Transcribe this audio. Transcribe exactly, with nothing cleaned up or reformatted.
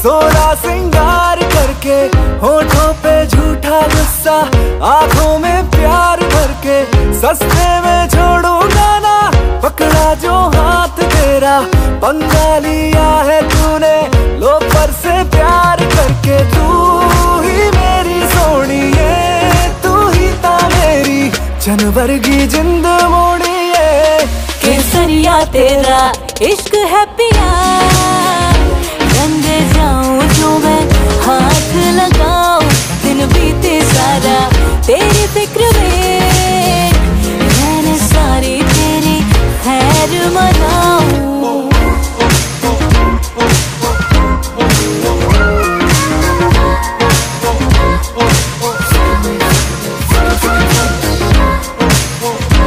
सोलह सिंगार करके, होठों पे झूठा गुस्सा, आंखों में प्यार भर के, सस्ते में छोड़ूंगा ना, पकड़ा जो हाथ तेरा, पंगा लिया है तूने लोफर से प्यार करके। तू ही मेरी सोनिए, तू ही ता मेरी जानवर की जिंद मोड़िए। केसरिया तेरा इश्क है पिया।